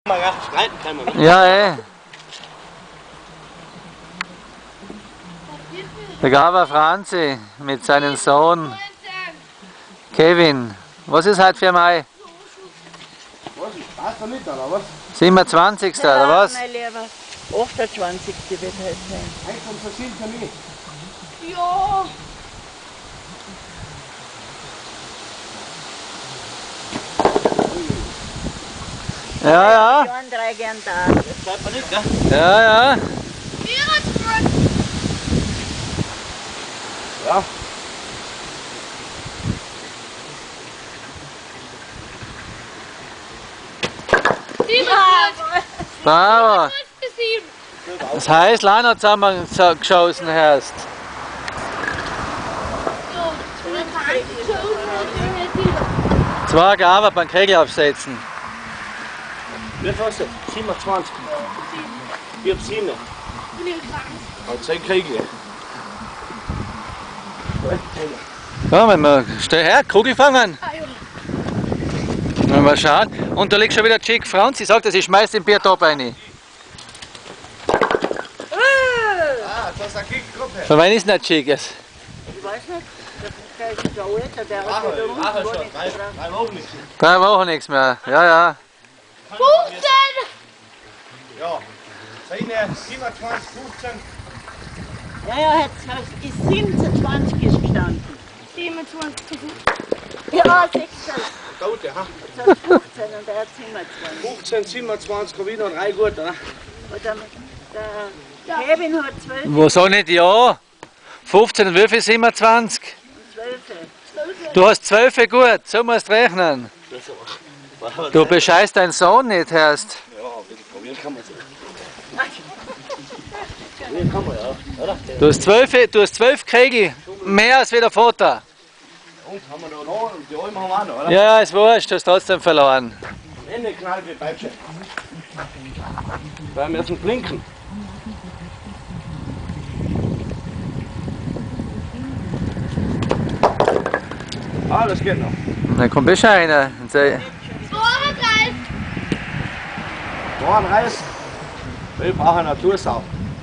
Streiten kann man, ne? Ja, Der Gava Franzi mit seinem Sohn Kevin. Was ist heute für Mai? Was? Weißt du nicht, oder was? 27. oder was? Nein, lieber. 28. wird heute sein. Eigentlich um verschiedene Termin. Ja. Ja, ja. Jahren 3 gern da. Jetzt bleibt man nicht, gell? Ja, ja. Ja. Bravo. Das heißt, Lana zusammengeschossen hast. Zwei Gava beim Kegel aufsetzen. Wie viel hast du? 27. Ich hab 7. Und 10 Kriege. Ja, wenn wir stell her, Kugel fangen. Mal schauen. Und da liegt schon wieder Chick Franzi. Sagt, sie schmeißt den Biertop rein. Ah, das ist eine Kickgruppe. Von wann ist denn der Chick jetzt? Ich weiß nicht. Der ist der Alte, der hat ja da Ach, unten schon. 3 Wochen nicht. 3 Wochen nichts mehr. Ja, ja. 15! Ja. 10, 27, 15. Ja, jetzt ist 27 ist gestanden. 27. Ja, 16. Tote, ha? Jetzt hat 15 und er hat 27. 15, 27, habe ich noch 3 gut, oder? Und der Kevin hat 12 Wo soll nicht ja? 15 und wie viel 27? und 12. Du hast 12 gut, so musst du rechnen. Du bescheißt deinen Sohn nicht, Herst. Ja, ein bisschen probieren kann man es. Probieren kann man, ja. Oder? Du hast 12 Kegel, mehr als wie der Vater. Und haben wir da noch und die Almen haben wir auch noch, oder? Ja, ist wurscht, du hast trotzdem verloren. Am Ende knallt die Peitsche. Weil wir müssen blinken. Ah, das geht noch. Dann kommt besser einer und sagt, 32! Dorn Reis. Wir brauchen eine Natursau.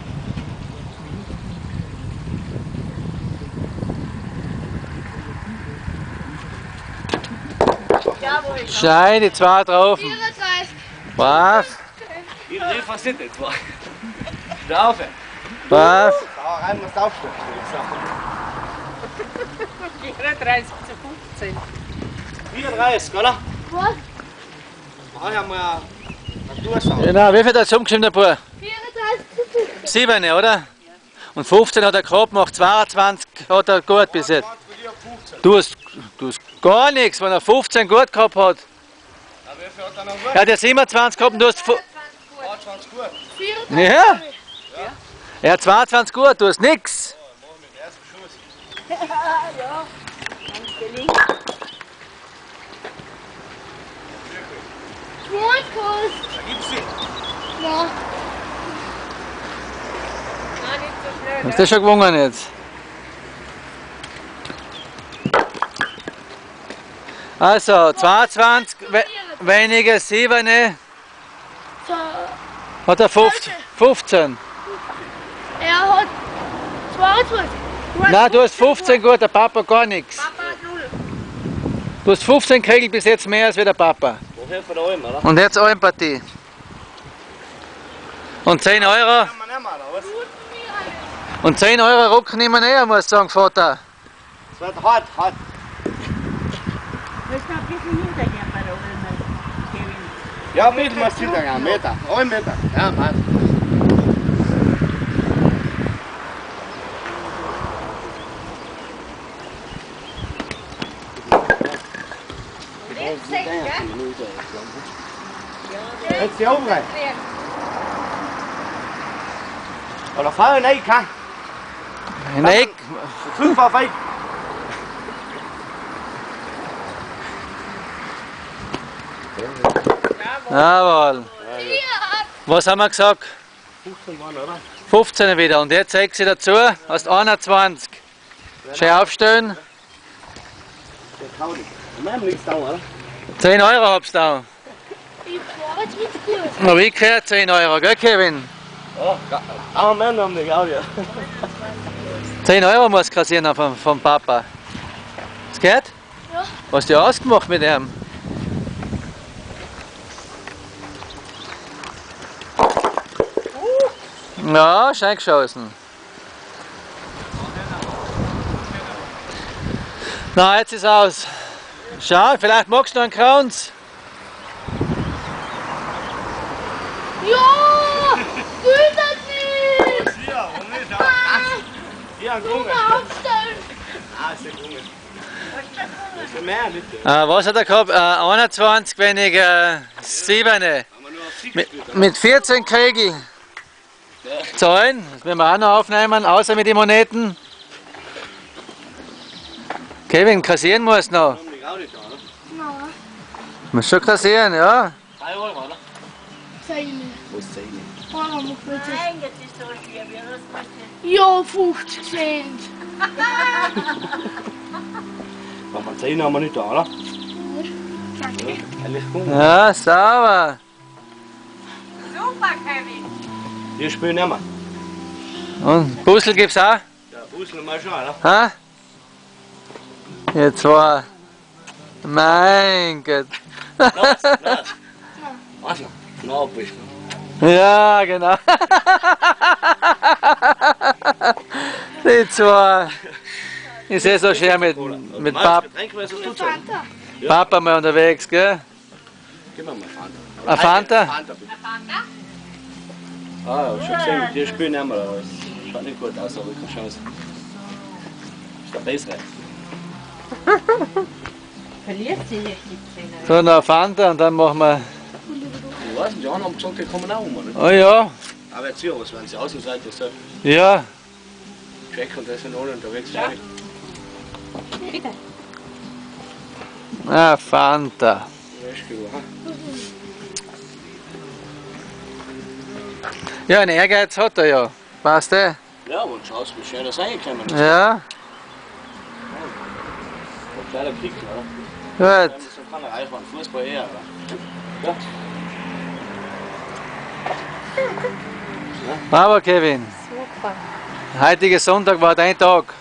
Jawohl. Schein, die 2 drauf. 34! Brav, Ich rief was nicht etwa. Da auf. brav. Da rein musst du aufstehen. 34 zu 15. 34, oder? Was? Brauche ich mal eine Natursau. Genau, wie viel hat er umgeschrieben, der Bub? 34 zu 7, oder? Und 15 hat er gehabt, gemacht 22 hat er gut bis jetzt. Du hast gar nichts, wenn er 15 gut gehabt hat. Aber wie viel hat er noch gut? Er hat ja 27 gehabt und du hast... 22 gut. 34! Ja? Er hat 22 gut, du hast nichts. Machen wir den ersten Schuss. Ja, ganz gelingt. Schwarzkurs! Da gibt's die. Ja. Hast du schon gewonnen jetzt? Also, 22 weniger 7, ne? So, Hat er 15. er hat 22. Nein, du hast 15 gut, der Papa gar nichts. Papa hat 0. Du hast 15 Kegel bis jetzt mehr als wie der Papa. Woher von der Alm, oder? Und jetzt Almpartie. Und 10 Euro. Kann man nicht mehr, oder was? Und 10 Euro Ruck nehmen wir muss ich sagen, Vater. Es wird hart, hart. Willst du noch ein bisschen hintergehen bei der Ulmer, Kevin? Ja, ein bisschen was hintergehen, einen Meter. 1 Meter. Ja, passt. Jetzt 6, gell? Jetzt die oben rein. Oder fallen rein, kann. Nein, 5 auf 1. jawohl. Was haben wir gesagt? 15 waren, oder? 15 wieder. Und jetzt 6 dazu, hast 21. Schön aufstellen. Der Taudi. Wir haben nichts da, oder? 10 Euro hab's da. Die fahren jetzt mit gut. Na, wie gehört 10 Euro, gell, Kevin? Ja, aber Mann haben die Gaudi. 10 Euro muss kassieren vom Papa. Es geht? Ja. Was hast du ausgemacht mit ihm? Ja, schön geschossen. Na, jetzt ist aus. Schau, vielleicht magst du noch einen Kranz. Ja! Will das nicht! Ja, und nicht Ja, Junge, aufstellen! Ah, ist der Junge. Das ist mehr, bitte. Was hat er gehabt? 21 weniger 7. Haben wir nur auf Sieg gespielt. Mit 14 Kriegel. Zahlen, das werden wir auch noch aufnehmen, außer mit den Moneten. Kevin, kassieren muss noch. Haben die Gaudi da, oder? Nein, Muss schon kassieren, ja. 3 Euro, oder? Zähne. Wo ist der hin? Nein, Nein, das ist so schwer, wie das möchte. ja, 50 Cent. Aber von 10 haben wir nicht da, oder? Danke. Ehrlich gut. Ja, sauber. Super, Kevin. Wir spielen nicht mehr. Und Puzzle gibt's auch? Ja, Fußball mal schon, oder? Ha? Jetzt war. Mein Gott. Was? Was noch? Na, bist Ja, genau. Die zwei. Ich sehe so schön mit Fanta. Papa mal unterwegs, gell? Gib mir mal Fanta. Eine Fanta? Fanta, bitte. Ah, ich hab schon gesehen, die spielen nicht mehr. Das schaut nicht gut aus, aber keine Chance. Ist der Bessere. Verliert sie nicht die Zähne. So, noch eine Fanta und dann machen wir. Ich weiß nicht, die anderen haben gesagt, die kommen auch um, oder? Oh ja, Aber jetzt hier, was, wenn sie Außenseite so ja. checken und das sind alle unterwegs. Ja. Ah, Fanta. Ja, einen Ehrgeiz hat er ja. Passt eh? Ja, und schaust, wie schön das reingekommen ist. Ja, Ein kleiner Krieg, oder? gut. Das kann er einfach Fußball eher, oder? Ja. Aber Kevin, Super. heutiger Sonntag war dein Tag.